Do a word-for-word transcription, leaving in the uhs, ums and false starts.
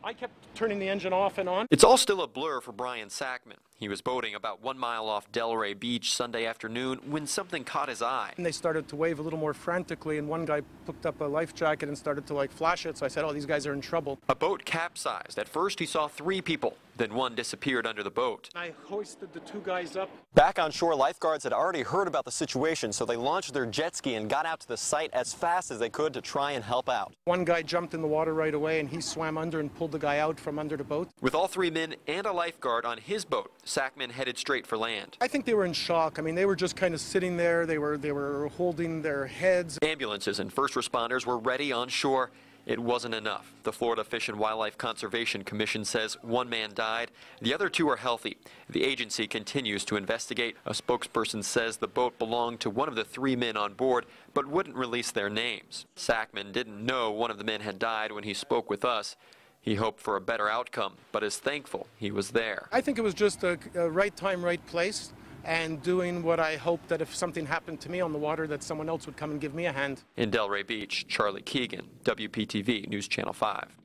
I kept turning the engine off and on. It's all still a blur for Brian Sackman. He was boating about one mile off Delray Beach Sunday afternoon when something caught his eye. And they started to wave a little more frantically, and one guy picked up a life jacket and started to like flash it. So I said, oh, these guys are in trouble. A boat capsized. At first he saw three people, then one disappeared under the boat. I hoisted the two guys up. Back on shore, lifeguards had already heard about the situation, so they launched their jet ski and got out to the site as fast as they could to try and help out. One guy jumped in the water right away, and he swam under and pulled the guy out from under the boat. With all three men and a lifeguard on his boat, Sackman headed straight for land. I think they were in shock. I mean, they were just kind of sitting there. They were, they were holding their heads. Ambulances and first responders were ready on shore. It wasn't enough. The Florida Fish and Wildlife Conservation Commission says one man died. The other two are healthy. The agency continues to investigate. A spokesperson says the boat belonged to one of the three men on board, but wouldn't release their names. Sackman didn't know one of the men had died when he spoke with us. He hoped for a better outcome, but is thankful he was there. I think it was just a, a right time, right place, and doing what I hoped that if something happened to me on the water, that someone else would come and give me a hand. In Delray Beach, Charlie Keegan, W P T V News Channel five.